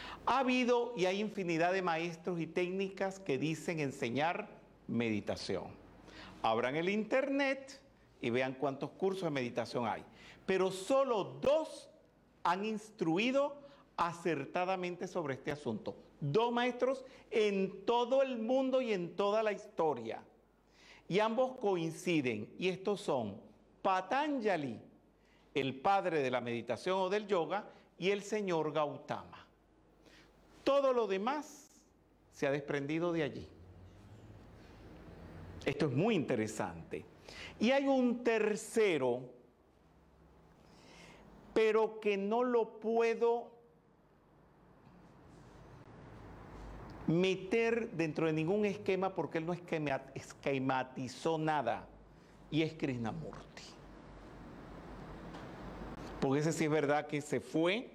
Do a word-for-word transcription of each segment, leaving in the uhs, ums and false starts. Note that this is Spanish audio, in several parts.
Ha habido y hay infinidad de maestros y técnicas que dicen enseñar meditación. Abran el internet y vean cuántos cursos de meditación hay. Pero solo dos han instruido acertadamente sobre este asunto. Dos maestros en todo el mundo y en toda la historia. Y ambos coinciden, y estos son Patanjali, el padre de la meditación o del yoga, y el señor Gautama. Todo lo demás se ha desprendido de allí. Esto es muy interesante. Y hay un tercero, pero que no lo puedo meter dentro de ningún esquema porque él no esquematizó nada, y es Krishnamurti. Porque ese sí es verdad que se fue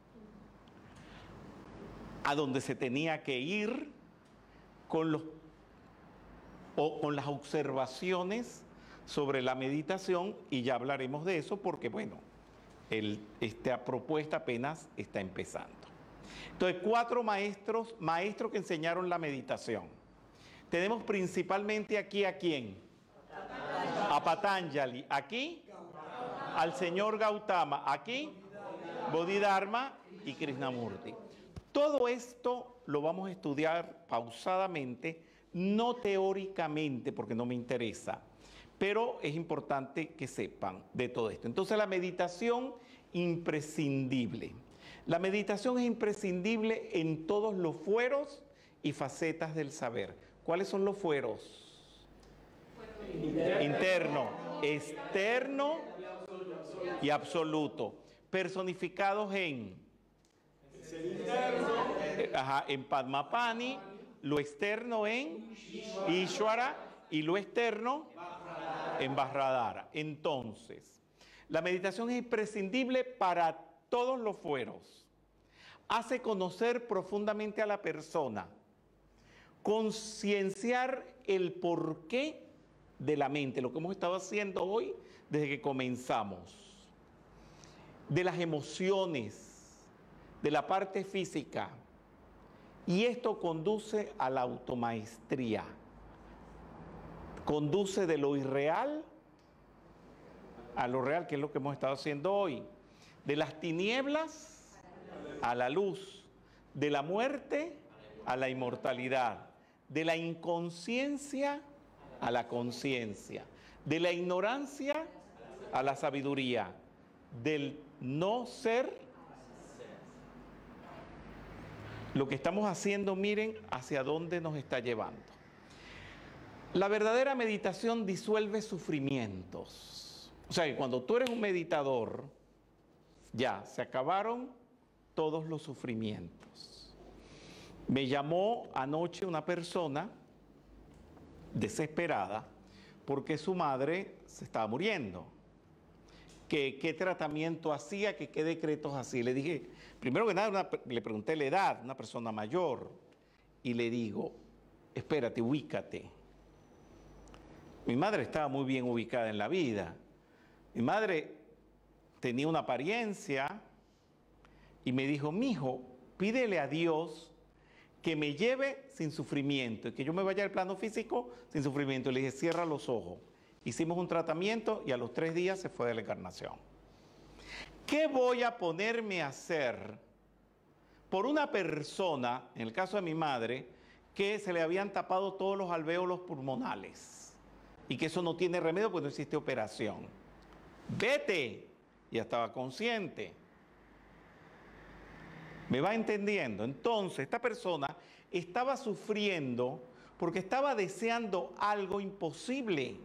a donde se tenía que ir con, los, o con las observaciones sobre la meditación, y ya hablaremos de eso porque, bueno, el, esta propuesta apenas está empezando. Entonces, cuatro maestros, maestros que enseñaron la meditación. Tenemos principalmente aquí a quién, a Patanjali, aquí al señor Gautama, aquí Bodhidharma y Krishnamurti. Todo esto lo vamos a estudiar pausadamente, no teóricamente porque no me interesa, pero es importante que sepan de todo esto. Entonces, la meditación imprescindible. La meditación es imprescindible en todos los fueros y facetas del saber. ¿Cuáles son los fueros? Interno, Interno externo y absoluto. Personificados en, ajá, en Padmapani, lo externo en Ishvara y lo externo en Vajradhara. Entonces, la meditación es imprescindible para todos los fueros. Hace conocer profundamente a la persona, concienciar el porqué de la mente, lo que hemos estado haciendo hoy desde que comenzamos, de las emociones, de la parte física, y esto conduce a la automaestría, conduce de lo irreal a lo real, que es lo que hemos estado haciendo hoy. De las tinieblas a la luz, de la muerte a la inmortalidad, de la inconsciencia a la conciencia, de la ignorancia a la sabiduría, del no ser. Lo que estamos haciendo, miren hacia dónde nos está llevando. La verdadera meditación disuelve sufrimientos. O sea que cuando tú eres un meditador, ya, se acabaron todos los sufrimientos. Me llamó anoche una persona desesperada porque su madre se estaba muriendo. Que qué tratamiento hacía, que qué decretos hacía. Le dije, primero que nada, una, le pregunté la edad, una persona mayor, y le digo, espérate, ubícate. Mi madre estaba muy bien ubicada en la vida. Mi madre tenía una apariencia y me dijo, mijo, pídele a Dios que me lleve sin sufrimiento y que yo me vaya al plano físico sin sufrimiento. Le dije, cierra los ojos. Hicimos un tratamiento y a los tres días se fue de la encarnación. ¿Qué voy a ponerme a hacer por una persona, en el caso de mi madre, que se le habían tapado todos los alvéolos pulmonales y que eso no tiene remedio porque no existe operación? Vete. Ya estaba consciente. ¿Me va entendiendo? Entonces, esta persona estaba sufriendo porque estaba deseando algo imposible.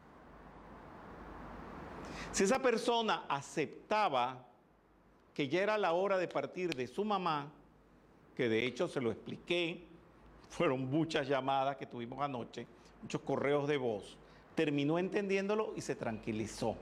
Si esa persona aceptaba que ya era la hora de partir de su mamá, que de hecho se lo expliqué, fueron muchas llamadas que tuvimos anoche, muchos correos de voz, terminó entendiéndolo y se tranquilizó.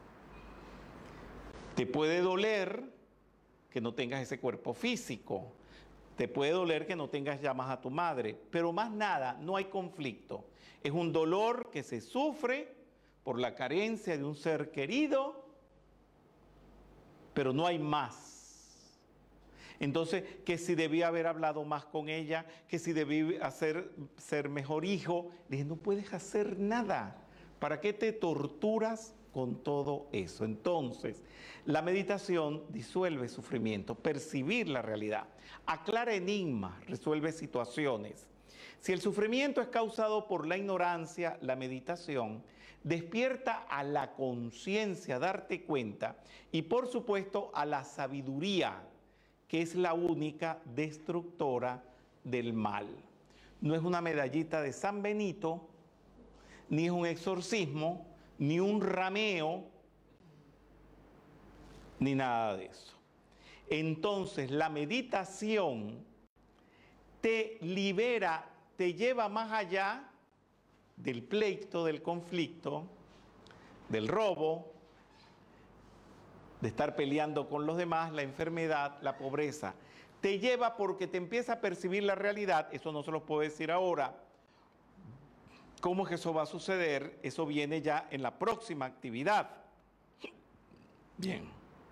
Te puede doler que no tengas ese cuerpo físico, te puede doler que no tengas ya más a tu madre, pero más nada, no hay conflicto. Es un dolor que se sufre por la carencia de un ser querido, pero no hay más. Entonces, que si debía haber hablado más con ella, que si debía hacer, ser mejor hijo. Le dije, no puedes hacer nada. ¿Para qué te torturas con todo eso? Entonces, la meditación disuelve sufrimiento, percibir la realidad, aclara enigmas, resuelve situaciones. Si el sufrimiento es causado por la ignorancia, la meditación despierta a la conciencia, darte cuenta, y por supuesto a la sabiduría, que es la única destructora del mal. No es una medallita de San Benito, ni es un exorcismo, ni un rameo, ni nada de eso. Entonces, la meditación te libera, te lleva más allá del pleito, del conflicto, del robo, de estar peleando con los demás, la enfermedad, la pobreza. Te lleva porque te empieza a percibir la realidad. Eso no se lo puedo decir ahora. ¿Cómo es que eso va a suceder? Eso viene ya en la próxima actividad. Bien.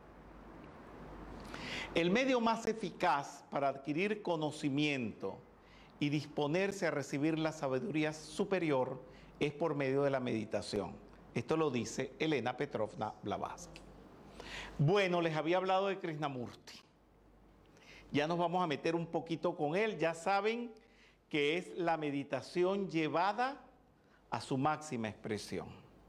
El medio más eficaz para adquirir conocimiento y disponerse a recibir la sabiduría superior es por medio de la meditación. Esto lo dice Elena Petrovna Blavatsky. Bueno, les había hablado de Krishnamurti. Ya nos vamos a meter un poquito con él. Ya saben que es la meditación llevada a su máxima expresión.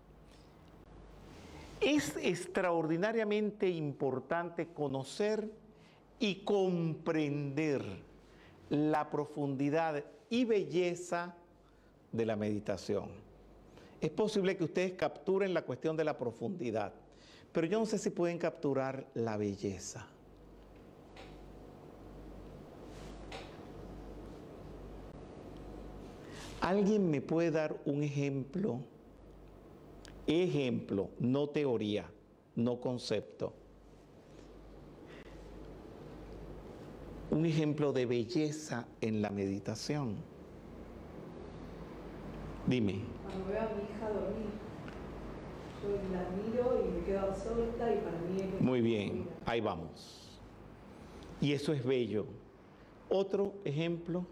Es extraordinariamente importante conocer y comprender la profundidad y belleza de la meditación. Es posible que ustedes capturen la cuestión de la profundidad, pero yo no sé si pueden capturar la belleza. ¿Alguien me puede dar un ejemplo? Ejemplo, no teoría, no concepto. Un ejemplo de belleza en la meditación. Dime. Cuando veo a mi hija dormir, yo la miro y me quedo absorta y para mí es... Muy bien, ahí vamos. Y eso es bello. Otro ejemplo.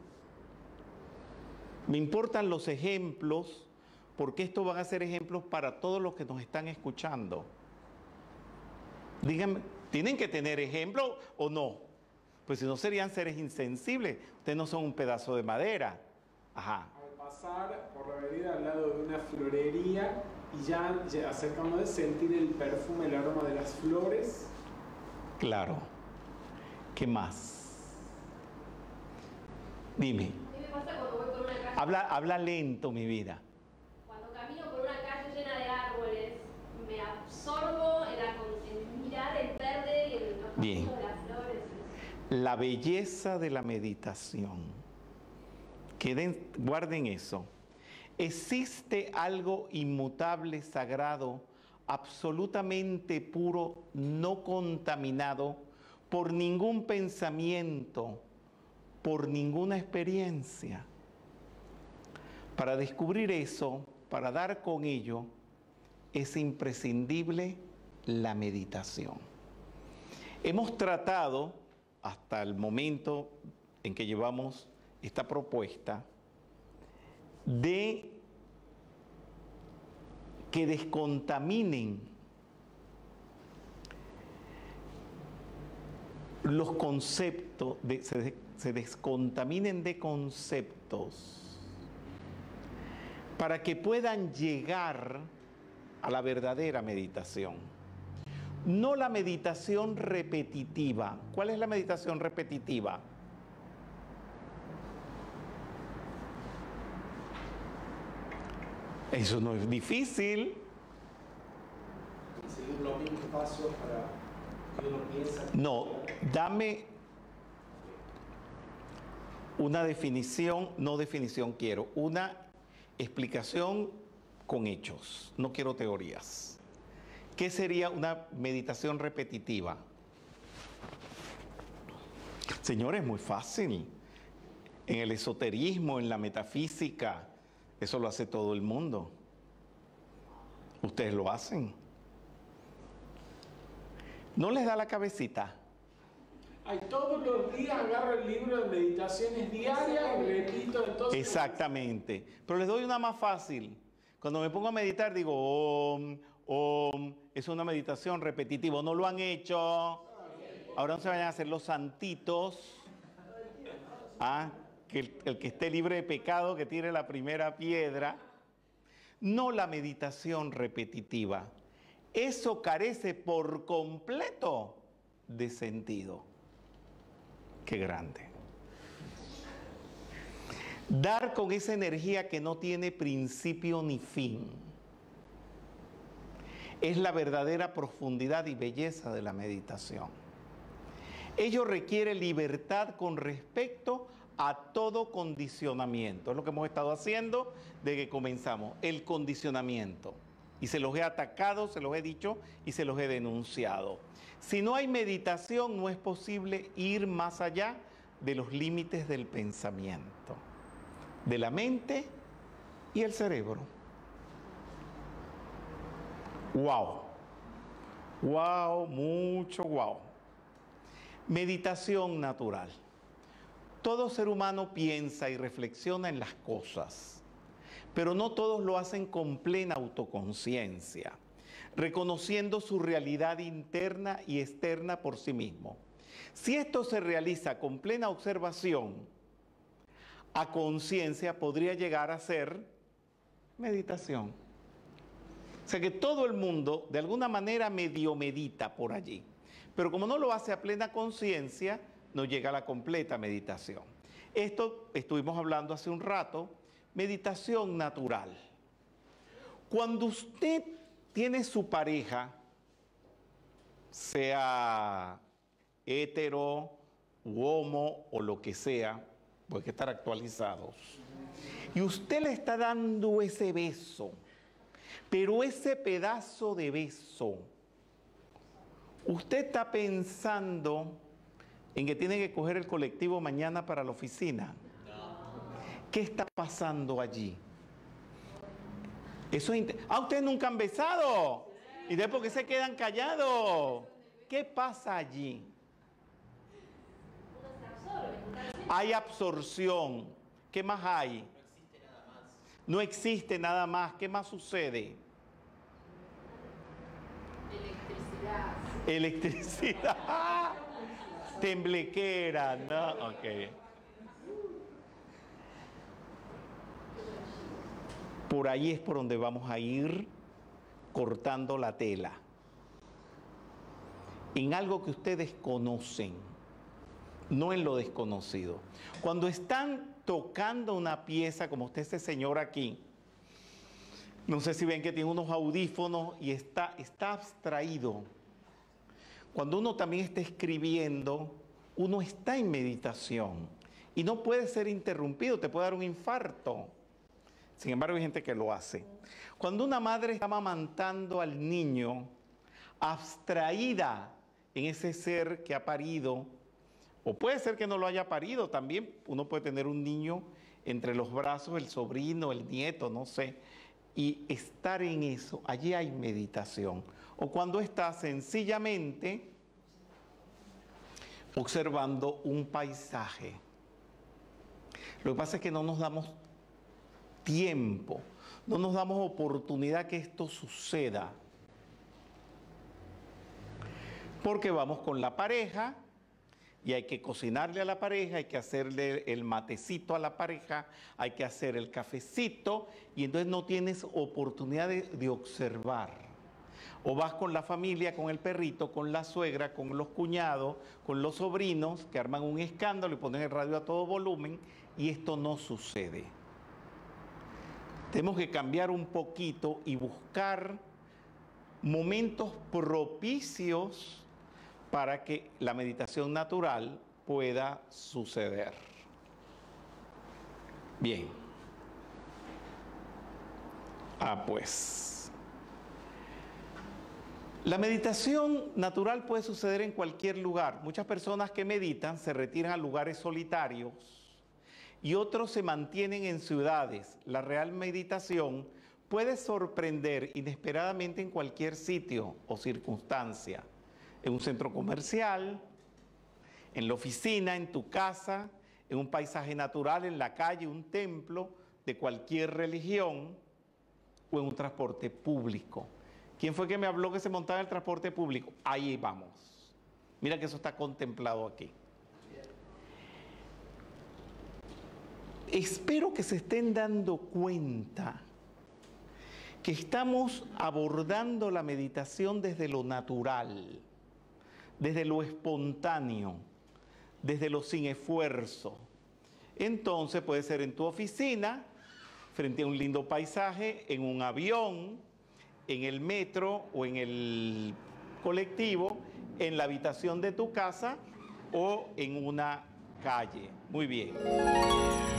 Me importan los ejemplos porque estos van a ser ejemplos para todos los que nos están escuchando. Díganme, ¿tienen que tener ejemplo o no? Pues si no serían seres insensibles. Ustedes no son un pedazo de madera. Ajá. Al pasar por la avenida al lado de una florería y ya, ya acercándome sentir el perfume, el aroma de las flores. Claro. ¿Qué más? Dime. ¿Qué me pasa cuando voy por una calle? Habla, habla lento, mi vida. Cuando camino por una calle llena de árboles, me absorbo en, la, en mirar el verde y el Bien. de las flores. La belleza de la meditación. Queden, guarden eso. Existe algo inmutable, sagrado, absolutamente puro, no contaminado por ningún pensamiento, por ninguna experiencia. Para descubrir eso, para dar con ello, es imprescindible la meditación. Hemos tratado, hasta el momento en que llevamos esta propuesta, de que descontaminen los conceptos, de, se, se descontaminen de conceptos para que puedan llegar a la verdadera meditación. No la meditación repetitiva. ¿Cuál es la meditación repetitiva? Eso no es difícil. Seguir los mismos pasos para que uno piensa. No, dame una definición, no definición quiero, una explicación con hechos, no quiero teorías. ¿Qué sería una meditación repetitiva? Señores, muy fácil. En el esoterismo, en la metafísica, eso lo hace todo el mundo. Ustedes lo hacen. ¿No les da la cabecita? Ay, todos los días agarro el libro de meditaciones diarias y repito entonces. Exactamente. Pero les doy una más fácil. Cuando me pongo a meditar digo, om, om, es una meditación repetitiva. No lo han hecho. Ahora no se vayan a hacer los santitos. Ah, que el, el que esté libre de pecado que tire la primera piedra. No la meditación repetitiva. Eso carece por completo de sentido. Qué grande. Dar con esa energía que no tiene principio ni fin. Es la verdadera profundidad y belleza de la meditación. Ello requiere libertad con respecto a todo condicionamiento. Es lo que hemos estado haciendo desde que comenzamos. El condicionamiento. Y se los he atacado, se los he dicho y se los he denunciado. Si no hay meditación, no es posible ir más allá de los límites del pensamiento, de la mente y el cerebro. ¡Wow! ¡Wow! Mucho wow. Meditación natural. Todo ser humano piensa y reflexiona en las cosas, pero no todos lo hacen con plena autoconciencia, reconociendo su realidad interna y externa por sí mismo. Si esto se realiza con plena observación, a conciencia podría llegar a ser meditación. O sea que todo el mundo de alguna manera medio medita por allí, pero como no lo hace a plena conciencia, no llega a la completa meditación. Esto estuvimos hablando hace un rato, meditación natural. Cuando usted tiene su pareja, sea hetero, u homo o lo que sea, porque hay que estar actualizados, y usted le está dando ese beso, pero ese pedazo de beso, usted está pensando en que tiene que coger el colectivo mañana para la oficina. ¿Qué está pasando allí? Eso es ah, ustedes nunca han besado. ¿Y de por qué se quedan callados? ¿Qué pasa allí? Hay absorción. ¿Qué más hay? No existe nada más. ¿Qué más sucede? Electricidad. Electricidad. Temblequera, ¿no? Ok. Por ahí es por donde vamos a ir cortando la tela. En algo que ustedes conocen, no en lo desconocido. Cuando están tocando una pieza, como usted, este señor aquí, no sé si ven que tiene unos audífonos y está, está abstraído. Cuando uno también está escribiendo, uno está en meditación y no puede ser interrumpido, te puede dar un infarto. Sin embargo, hay gente que lo hace. Cuando una madre está amamantando al niño, abstraída en ese ser que ha parido, o puede ser que no lo haya parido también, uno puede tener un niño entre los brazos, el sobrino, el nieto, no sé, y estar en eso, allí hay meditación. O cuando está sencillamente observando un paisaje. Lo que pasa es que no nos damos tiempo, no nos damos oportunidad que esto suceda. Porque vamos con la pareja y hay que cocinarle a la pareja, hay que hacerle el matecito a la pareja, hay que hacer el cafecito y entonces no tienes oportunidad de, de observar. O vas con la familia, con el perrito, con la suegra, con los cuñados, con los sobrinos que arman un escándalo y ponen el radio a todo volumen y esto no sucede. Tenemos que cambiar un poquito y buscar momentos propicios para que la meditación natural pueda suceder. Bien. Ah, pues. La meditación natural puede suceder en cualquier lugar. Muchas personas que meditan se retiran a lugares solitarios y otros se mantienen en ciudades. La real meditación puede sorprender inesperadamente en cualquier sitio o circunstancia. En un centro comercial, En la oficina, en tu casa, en un paisaje natural, en la calle, un templo de cualquier religión o en un transporte público. ¿Quién fue que me habló que se montaba en el transporte público? Ahí vamos. Mira que eso está contemplado aquí. Espero que se estén dando cuenta que estamos abordando la meditación desde lo natural, desde lo espontáneo, desde lo sin esfuerzo. Entonces puede ser en tu oficina, frente a un lindo paisaje, en un avión, en el metro o en el colectivo, en la habitación de tu casa o en una calle. Muy bien.